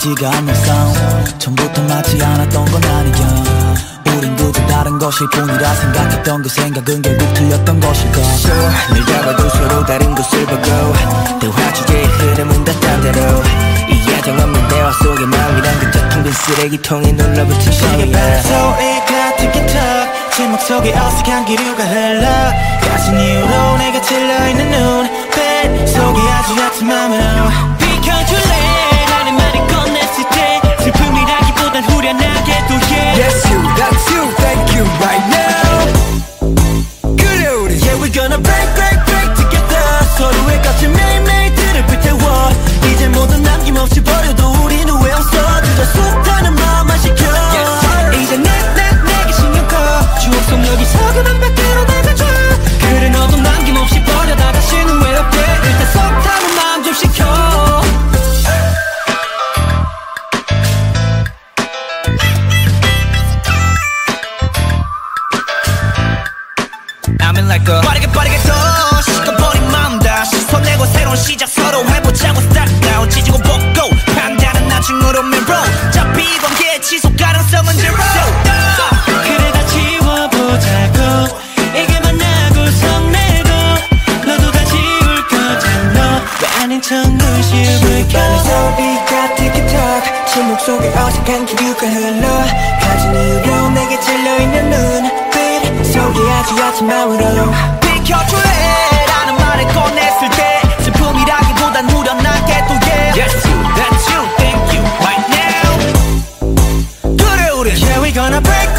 보이지가 않는 싸움 처음부터 맞지 않았던 건 아니야. 우린 두고 다른 것일 뿐이라 생각했던 그 생각은 결국 틀렸던 것일까. 늘 잡아도 서로 다른 것을 보고 대화 주제의 흐름은 다 딴 대로 이 야정 없는 대화 속에 마음이란 그저 텅 빈 쓰레기통에 눌러붙은 시계야. 소리가 틱틱탁 제목 속에 어색한 기류가 흘러 가진 이유로 내가 찔러있는 눈빛 속에 아주 얕은 맘으로 비켜줄래 라는 말을 꺼냈을 때 슬픔이라기보단 후련하게 또 해. Yes you, that's you, thank you right now. 그래 우리 Yeah we're gonna break break break together 서로의 값을 매일매일 들을 불태워 이제 모두 남김없이 버려도 우린 후회 없어 주저 속 타는 마음만 시켜. 이제 내게 신경 꺼 추억 속 여기서 그만 밖으로 나가줘. 그래 너도 남김없이 버려다 다시는 후회 없게 일단 속 타는 마음 좀 시켜. I'm in like a 빠르게 더 식어버린 마음 다시 손내고 새로운 시작 서로 해보자고 start now 지지고 볶고 판단은 나중으로 mirror 어차피 이 관계의 지속 가능성은 zero. 그래 다 지워보자고 이게 만나고 성내고 너도 다 지울 거잖아. 왜 아닌 척 눈시울 까. 소리가 틱틱탁 침묵 속에 어색한 기류가 흘러 가진 이유로 내게 찔려있는 눈빛 속에 아주 얕은 마음으로 비켜줄래 라는 말을 꺼냈을 때 슬픔이라기보단 후련하게 또 yeah. Yes you, that's you, thank you right now. 그래 우리 Yeah we gonna break